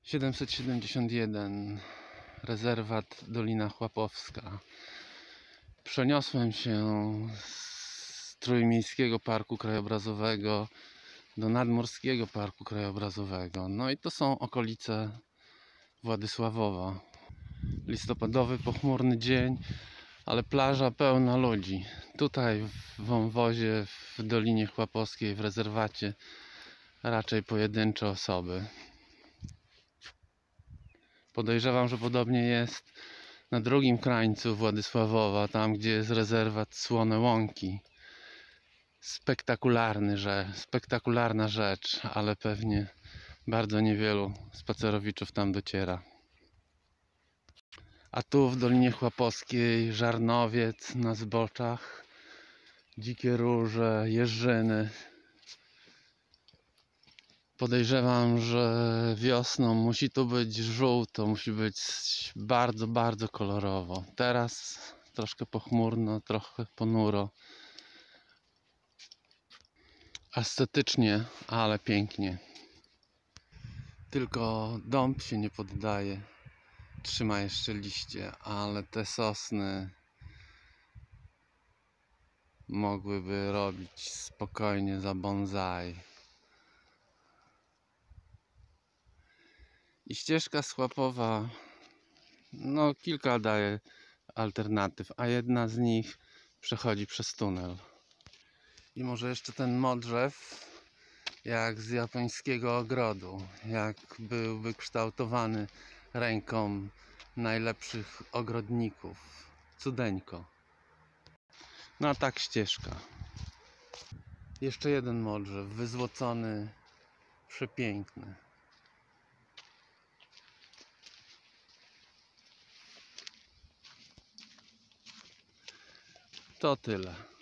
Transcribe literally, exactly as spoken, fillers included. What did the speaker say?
siedemset siedemdziesiąt jeden, rezerwat Dolina Chłapowska. Przeniosłem się z Trójmiejskiego Parku Krajobrazowego do Nadmorskiego Parku Krajobrazowego. No i to są okolice Władysławowa. Listopadowy, pochmurny dzień, ale plaża pełna ludzi. Tutaj w wąwozie, w Dolinie Chłapowskiej, w rezerwacie raczej pojedyncze osoby. Podejrzewam, że podobnie jest na drugim krańcu Władysławowa, tam gdzie jest rezerwat Słone Łąki. Spektakularny, że spektakularna rzecz, ale pewnie bardzo niewielu spacerowiczów tam dociera. A tu w Dolinie Chłapowskiej żarnowiec na zboczach, dzikie róże, jeżyny. Podejrzewam, że wiosną musi tu być żółto, musi być bardzo, bardzo kolorowo. Teraz troszkę pochmurno, trochę ponuro. Estetycznie, ale pięknie. Tylko dąb się nie poddaje. Trzyma jeszcze liście, ale te sosny mogłyby robić spokojnie za bonsai. I ścieżka schłapowa, no kilka daje alternatyw, a jedna z nich przechodzi przez tunel. I może jeszcze ten modrzew, jak z japońskiego ogrodu, jak był wykształtowany ręką najlepszych ogrodników. Cudeńko. No a tak ścieżka. Jeszcze jeden modrzew, wyzłocony, przepiękny. To tyle.